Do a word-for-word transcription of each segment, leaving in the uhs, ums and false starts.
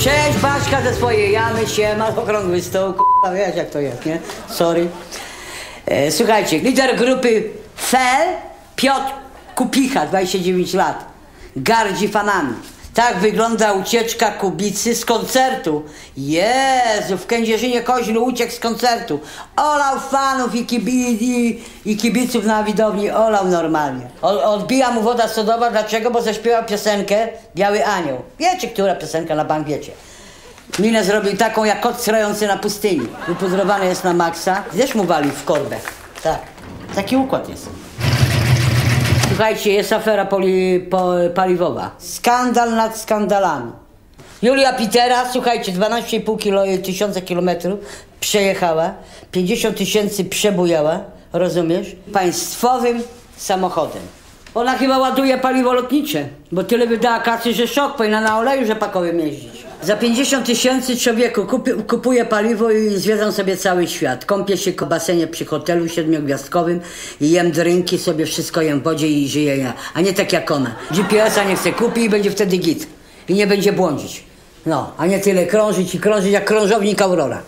Cześć, Baśka ze swojej jamy, siema, okrągły stół, k***a, wiesz jak to jest, nie? Sorry. E, słuchajcie, lider grupy F E L, Piotr Kupicha, dwadzieścia dziewięć lat, gardzi fanami. Tak wygląda ucieczka Kubicy z koncertu. Jezu, w Kędzierzynie-Koźlu uciekł z koncertu. Olał fanów i, kibi, i, i kibiców na widowni, olał normalnie. O, odbija mu woda sodowa, dlaczego? Bo zaśpiewał piosenkę Biały Anioł. Wiecie, która piosenka, na bank wiecie. Minę zrobił taką jak kot strający na pustyni. Wypudrowany jest na maksa. Też mu walił w korbę. Tak, taki układ jest. Słuchajcie, jest afera poli, po, paliwowa. Skandal nad skandalami. Julia Pitera, słuchajcie, dwanaście i pół kilo, tysiąca kilometrów przejechała, pięćdziesiąt tysięcy przebujała, rozumiesz? Państwowym samochodem. Ona chyba ładuje paliwo lotnicze, bo tyle wydała kasy, że szok, powinna na oleju rzepakowym jeździć. Za pięćdziesiąt tysięcy człowieku kupi, kupuje paliwo i zwiedzam sobie cały świat. Kąpię się w basenie przy hotelu siedmiogwiazdkowym i jem drinki, sobie wszystko jem w wodzie i żyję ja. A nie tak jak ona. G P S-a nie chce kupić i będzie wtedy git. I nie będzie błądzić. No, a nie tyle krążyć i krążyć jak krążownik Aurora.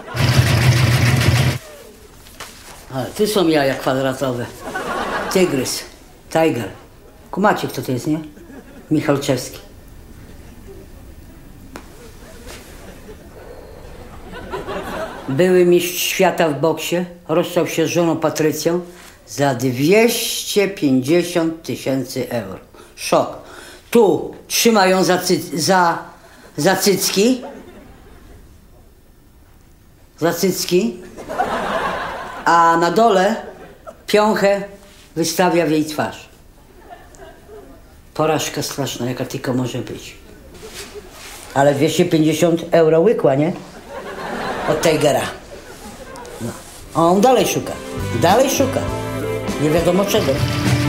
Ale tu są jaja kwadratowe. Tygrys. Tiger. Kumacie, kto to jest, nie? Michalczewski. Były mistrz świata w boksie, rozstał się z żoną Patrycją za dwieście pięćdziesiąt tysięcy euro. Szok. Tu trzymają za, cy za, za cycki. Za cycki. A na dole piąchę wystawia w jej twarz. Porażka straszna, jaka tylko może być. Ale dwieście pięćdziesiąt euro łykła, nie? Od Tigera. No. A on dalej szuka. Dalej szuka. Nie wiadomo czego.